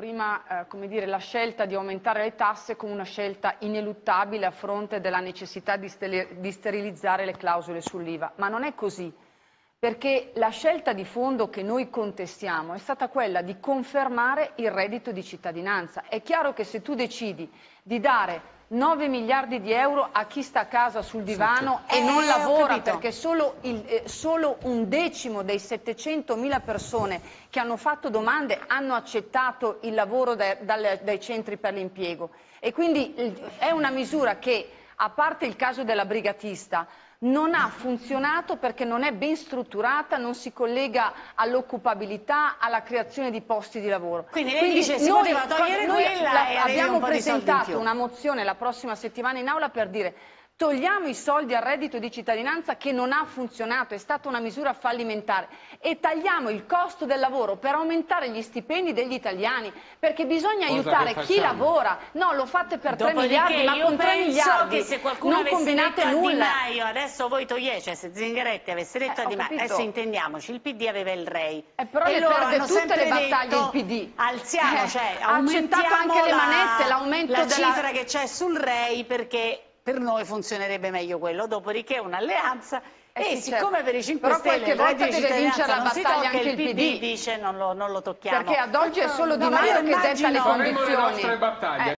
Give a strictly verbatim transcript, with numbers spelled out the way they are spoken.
prima eh, come dire, la scelta di aumentare le tasse come una scelta ineluttabile a fronte della necessità di, di sterilizzare le clausole sull'I V A, ma non è così, perché la scelta di fondo che noi contestiamo è stata quella di confermare il reddito di cittadinanza. È chiaro che se tu decidi di dare nove miliardi di euro a chi sta a casa sul divano sì, e non eh, lavora, perché solo, il, eh, solo un decimo dei settecentomila persone che hanno fatto domande hanno accettato il lavoro dai, dai centri per l'impiego. E quindi è una misura che, a parte il caso della brigatista, non ha funzionato perché non è ben strutturata, non si collega all'occupabilità, alla creazione di posti di lavoro. Quindi lei dice si poteva togliere noi quella la, e abbiamo un po' presentato una mozione la prossima settimana in aula per dire togliamo i soldi al reddito di cittadinanza che non ha funzionato, è stata una misura fallimentare, e tagliamo il costo del lavoro per aumentare gli stipendi degli italiani, perché bisogna Cosa aiutare chi lavora. No, lo fate per tre miliardi, ma con tre miliardi che se qualcuno non avesse combinate detto nulla. a Di Maio, adesso voi togliete, cioè se Zingaretti avesse detto Eh, a Di Maio, capito. adesso intendiamoci, il P D aveva il R E I. Eh, però e le loro perde hanno tutte sempre le battaglie detto, il P D. alziamo, Eh, cioè ha accettato aumentiamo anche le la, manezze, l'aumento la della... cifra che c'è sul R E I perché per noi funzionerebbe meglio quello, dopodiché un'alleanza Eh e sì, siccome certo. per i cinque Però Stelle qualche il volta reddito di deve vincere la cittadinanza non si battaglia tocca, anche il il P D P D dice non lo, non lo tocchiamo. perché ad oggi è solo Di No, ma Maio io che detta le immagino- Faremo le condizioni. nostre battaglie. Eh.